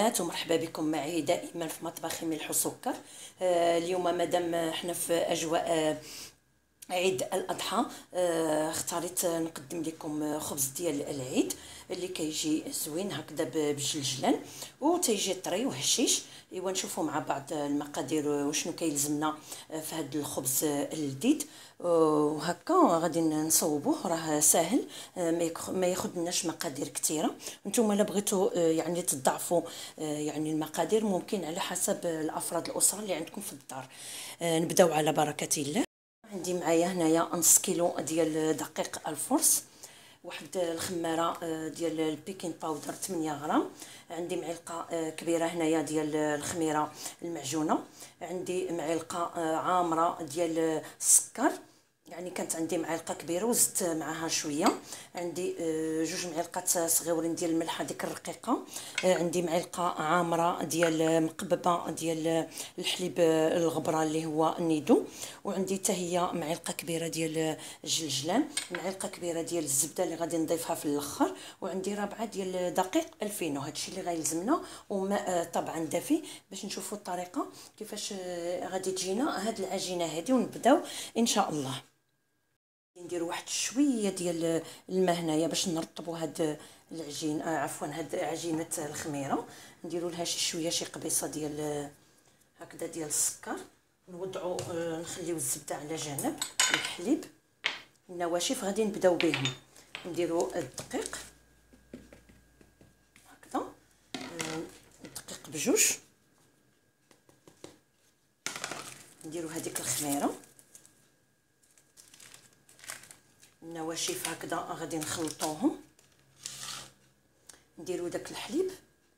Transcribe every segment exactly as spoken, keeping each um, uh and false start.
البنات، ومرحبا بكم معي دائما في مطبخ ملح وسكر. آه اليوم مادام احنا في اجواء آه عيد الاضحى، آه اختاريت نقدم لكم خبز ديال العيد اللي كيجي زوين هكذا بالجلجلان وتيجي طري وهشيش. ايوا نشوفوا مع بعض المقادير وشنو كيلزمنا في هذا الخبز اللذيذ. وهكا غادي نصوبوه، راه ساهل، ما ياخذناش مقادير كثيره. نتوما الا بغيتوا يعني تضاعفوا يعني المقادير ممكن على حسب الافراد الاسره اللي عندكم في الدار. نبداو على بركه الله. عندي معايا هنايا نص كيلو ديال دقيق الفرص، واحد الخماره ديال البيكين باودر ثمانية غرام، عندي معلقه كبيره هنايا ديال الخميره المعجونه، عندي معلقه عامره ديال السكر، يعني كانت عندي معلقه كبيره وزدت معها شويه، عندي جوج معلقات صغيورين ديال الملح هذيك الرقيقه، عندي معلقه عامره ديال مقببه ديال الحليب الغبره اللي هو النيدو، وعندي حتى هي معلقه كبيره ديال الجلجلان، معلقه كبيره ديال الزبده اللي غادي نضيفها في الاخر، وعندي ربعه ديال دقيق الفينو. هادشي اللي غيلزمنا، وماء طبعا دافي باش نشوفوا الطريقه كيفاش غادي تجينا هاد العجينه هذه، ونبداو ان شاء الله. ندير واحد شويه ديال الماء هنايا باش نرطبوا هاد العجين، آه عفوا هاد عجينه الخميره، نديروا لها شي شويه شي قبيصه ديال هكذا ديال السكر، نوضعوا آه نخليو الزبده على جنب، الحليب النواشف غادي نبداو بهم، نديروا الدقيق هكذا، آه الدقيق بجوج، نديروا هذيك الخميره النواشف هكذا غادي نخلطوهم، نديروا داك الحليب،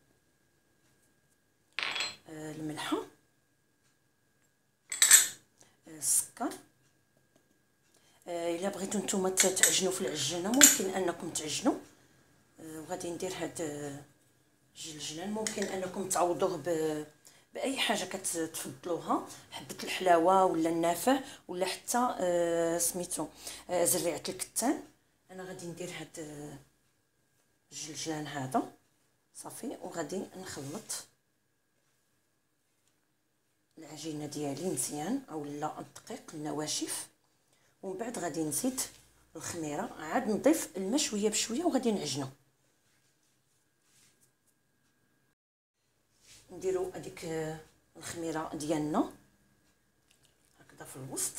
آه الملحه، آه السكر. آه الا بغيتوا نتوما تعجنوا في العجانه ممكن انكم تعجنوا، آه وغادي ندير هاد الجلجلان ممكن انكم تعوضوه ب باي حاجه كتفضلوها، حبه الحلاوه ولا النافع ولا حتى آه سميتو آه زريعه الكتان. انا غادي ندير هاد آه الجلجلان هذا صافي، وغادي نخلط العجينه ديالي مزيان اولا الدقيق النواشف، ومن بعد غادي نزيد الخميره، عاد نضيف الماء شويه بشويه وغادي نعجنو. نديرو هذيك الخميره ديالنا هكذا في الوسط،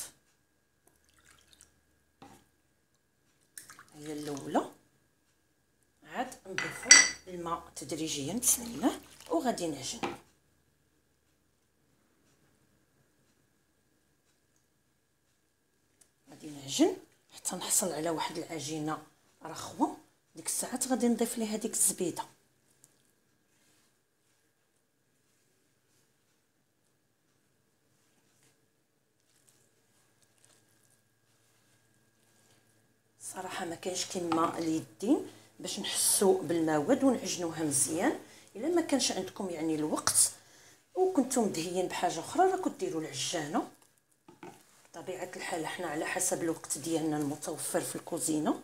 هي الاولى، عاد نضيفو الماء تدريجيا بسم الله وغادي نعجن. غادي نعجن حتى نحصل على واحد العجينه رخوه، ديك الساعات غادي نضيف ليها ديك الزبيده. صراحه ما كاينش كيما اليدين باش نحسوا بالمواد ونعجنوها مزيان. الا ما كانش عندكم يعني الوقت وكنتم مدهيين بحاجه اخرى راه كديروا العجانه، بطبيعه الحال حنا على حسب الوقت ديالنا المتوفر في الكوزينه.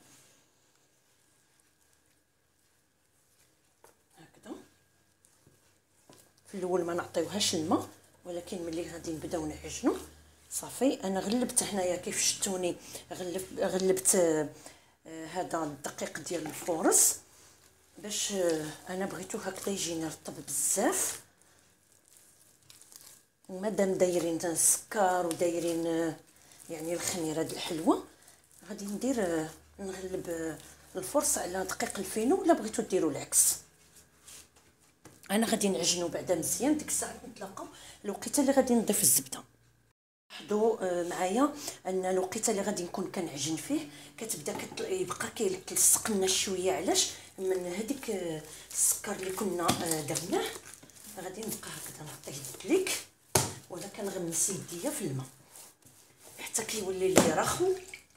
هكذا في الاول ما نعطيوهاش الماء، ولكن ملي غادي نبداو نعجنوا صافي. انا غلبت هنايا كيف شفتوني، غلبت غلبت آه هذا الدقيق ديال الفورص باش آه انا بغيتو هكذا يجيني رطب بزاف. ومادام دايرين السكر ودايرين آه يعني الخميره د الحلوه، غادي ندير آه نغلب آه الفرص على دقيق الفينو، ولا بغيتو ديروا العكس. انا غادي نعجنو بعدا مزيان، ديك الساعه نتلاقاو الوقيته اللي غادي نضيف الزبده. لاحظوا معايا ان الوقيته اللي غادي نكون كنعجن فيه كتبدا يبقى كيلصق لنا شويه، علاش؟ من هذيك السكر اللي كنا درناه. غادي نبقى هكذا نعطيه الدليك ولا كنغمس يديا في الماء حتى كيولي لي رخو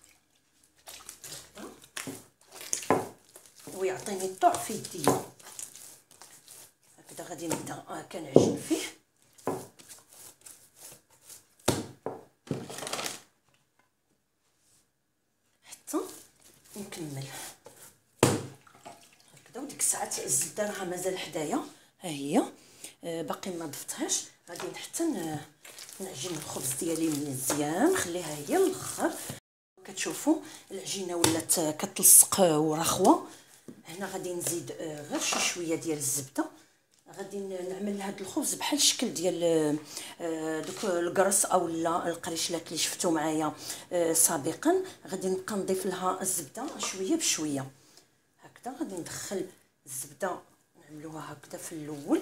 ويعطيني الطعم في يديا. هكذا غادي نبدا كنعجن فيه حتى نكمل هكذا. وديك الساعات الزبده راها مازال حدايا، ها ها هي آه باقي ما ضفتهاش. غادي حتى نعجن الخبز ديالي مزيان، نخليها هي الاخر. كتشوفوا العجينه ولات كتلصق ورخوه. هنا غادي نزيد غير شي شويه ديال الزبده. غادي نعمل هذا الخبز بحال الشكل ديال دوك القرص اولا القريشلات اللي شفتوا معايا سابقا. غادي نبقى نضيف لها الزبده شويه بشويه هكذا. غادي ندخل الزبده نعملوها هكذا في الاول،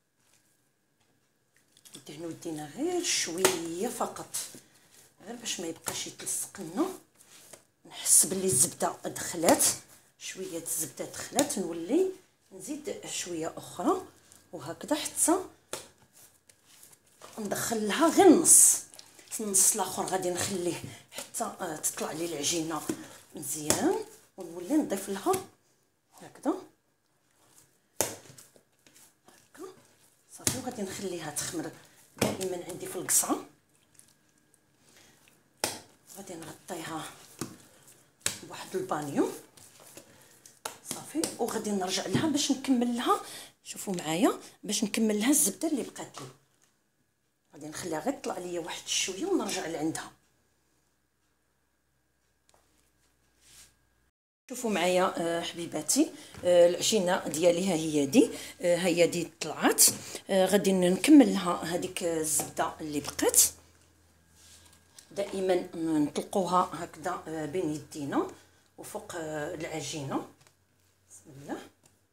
ندهنوا يدينا غير شويه فقط، غير باش ما يبقاش يتلصق لنا. نحس باللي الزبده دخلات، شويه الزبده دخلات، نولي نزيد شويه اخرى وهكذا حتى ندخل لها غير النص. النص الاخر غادي نخليه حتى تطلع لي العجينه مزيان، ونولي نضيف لها هكذا هكا صافي. وغادي نخليها تخمر دائما عندي في القصعه. غادي نغطيها بواحد البانيو صافي، وغادي نرجع لها باش نكمل لها. شوفوا معايا باش نكمل لها الزبده اللي بقات لي. غادي نخليها غير تطلع ليا واحد شويه ونرجع لعندها. شوفوا معايا حبيباتي العجينه ديالي ها هي دي، ها هي دي طلعت. غادي نكمل لها هذيك الزبده اللي بقات. دائما نطلقوها هكذا بين يدينا وفوق العجينه. بسم الله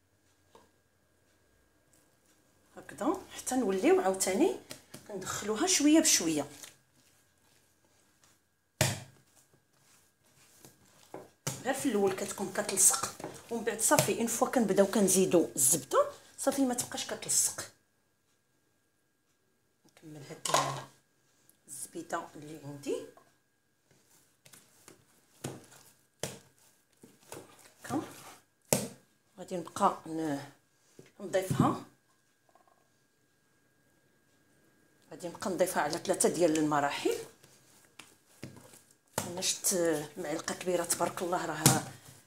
هكذا حتى نوليو عاوتاني ندخلوها شويه بشويه. غير في الاول كتكون كتلصق، ومن بعد صافي اون فوا كنبداو كنزيدو الزبده صافي ما تبقاش كتلصق. نكمل هاد الزبيده اللي عندي هكا. غادي نبقى نضيفها، غادي نبقى نضيفها على ثلاثه ديال المراحل. انا شفت معلقه كبيره تبارك الله راه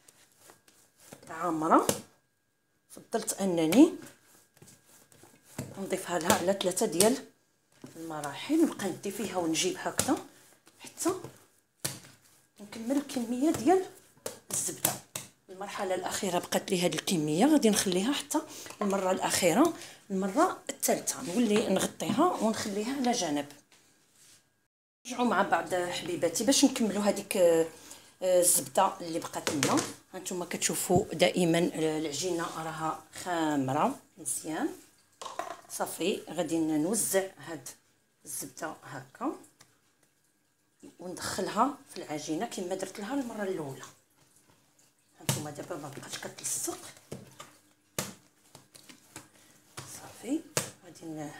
عامره، فضلت انني نضيفها لها على ثلاثه ديال المراحل. نبقى ندي فيها ونجيب هكذا حتى نكمل الكميه ديال الزبده. المرحله الاخيره بقات لي هذه الكميه، غادي نخليها حتى المره الاخيره، المره الثالثه نولي نغطيها ونخليها على جنب. نرجعوا مع بعض حبيباتي باش نكملوا هذيك الزبده اللي بقات لنا. هانتوما كتشوفوا دائما العجينه راها خامره مزيان صافي. غادي نوزع هاد الزبده هكا وندخلها في العجينه كما درت لها المره الاولى. هانتوما دابا ما بقاتش كتلصق صافي. غادي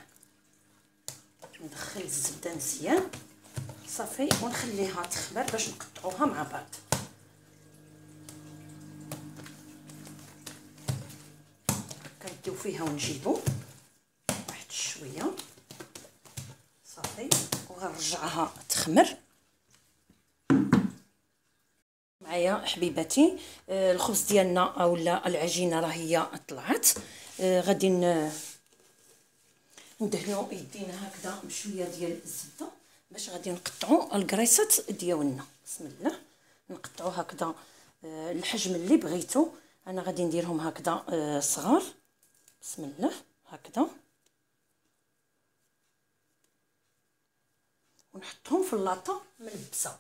ندخل الزبده مزيان صافي ونخليها تخمر باش نقطعوها مع بعض. كنديو فيها ونجيبو واحد شويه صافي وغنرجعها تخمر معايا حبيباتي. آه الخبز ديالنا اولا العجينه راه هي طلعت. آه غادي ندهنوا يدينا هكذا بشويه ديال الزبده باش غادي نقطعوا الكريسات ديالنا. بسم الله نقطعوا هكذا آه الحجم اللي بغيتو. انا غادي نديرهم هكذا آه صغار. بسم الله هكذا ونحطهم في اللاطه ملبسه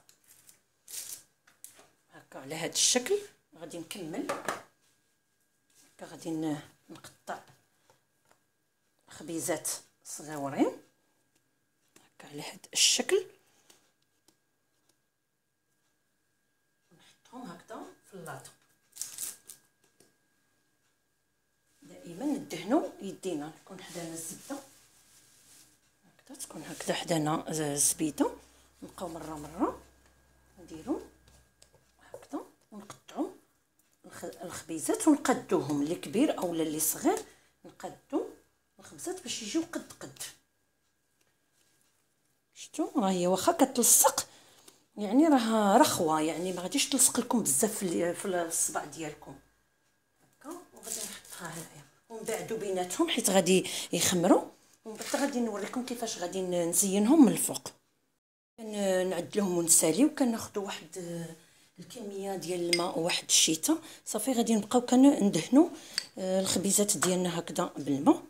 هكا على هذا الشكل. غادي نكمل هكا، غادي نقطع خبيزات صغيورين هكا على هذا الشكل ونحطهم هكذا في اللاطه. دائما ندهنوا يدينا، تكون حدانا الزبده هكذا، تكون هكذا حدانا الزبيده. نبقاو مره مره نديرو هكذا ونقطعوا الخبيزات ونقدوهم، اللي كبير اولا اللي صغير نقدو الخبزات باش يجيو قد قد. شفتوا ها هي واخا كتلصق يعني راه رخوه، يعني ما غاديش تلصق لكم بزاف في الصباع ديالكم هكا. وغادي نحطها هنايا ومن ونبعدو بيناتهم حيت غادي يخمروا، ومن بعد غادي نوريكم كيفاش غادي نزينهم من الفوق. كنعدلوهم ونساليو، وكناخذوا واحد الكميه ديال الماء وواحد الشيته صافي. غادي نبقاو كندهنوا الخبيزات ديالنا هكذا بالماء،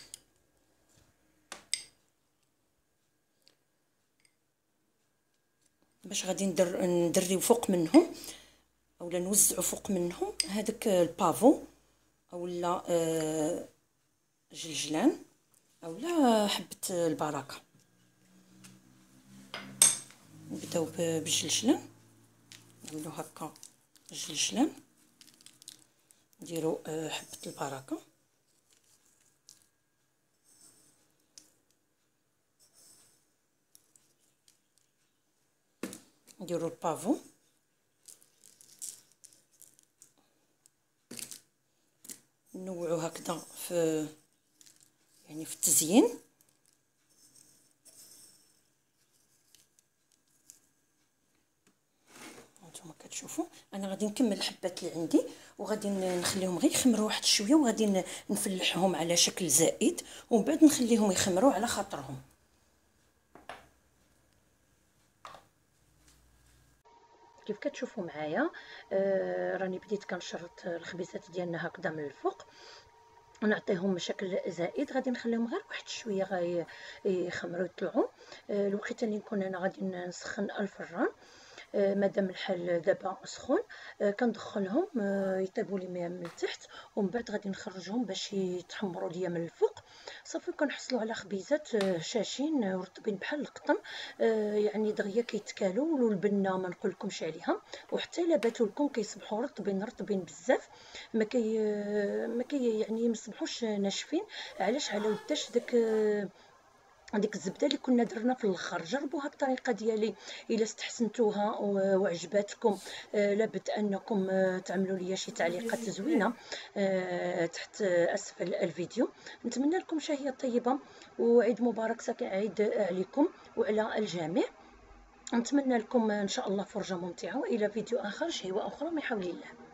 باش غادي ندر ندريو فوق منهم اولا نوزعوا فوق منهم هذاك البافو اولا آه جلجلان اولا حبه البركه. نبداو بالجلجلان، نديرو هكا الجلجلان، نديرو آه حبه البركه، نديرو البافو، نوعو هكذا في يعني في التزيين. هانتوما كتشوفوا انا غادي نكمل الحبات اللي عندي، وغادي نخليهم غير يخمروا واحد شويه، وغادي نفلحهم على شكل زائد، ومن بعد نخليهم يخمروا على خاطرهم. كيف كتشوفوا معايا آه راني بديت كنشرط الخبيزات ديالنا هكذا من الفوق، ونعطيهم شكل زائد. غادي نخليهم غير واحد شويه غي يخمروا يطلعوا. آه الوقيته اللي نكون انا غادي نسخن الفران، آه مادام الحل دابا سخون، آه كندخلهم آه يطيبوا لي من التحت، ومن بعد غادي نخرجهم باش يتحمروا ليا من الفوق. صافي كنحصلوا على خبيزات آه شاشين ورطبين بحال القطن، آه يعني دغيا كيتكالوا، والبنه ما نقولكمش عليها، وحتى الا باتوا لكم كيصبحوا رطبين رطبين بزاف، ما كي ما كي يعني ما يصبحوش ناشفين. علاش؟ على وداش داك آه ديك الزبده اللي كنا درنا في الاخر. جربوا هاد الطريقه ديالي الا استحسنتوها وعجباتكم، آه لابد انكم آه تعملوا لي شي تعليقات زوينه آه تحت آه اسفل الفيديو. نتمنى لكم شهيه طيبه وعيد مبارك سعيد عليكم وعلى الجميع. نتمنى لكم ان شاء الله فرجه ممتعه، والى فيديو اخر شهوه اخرى من حول الله.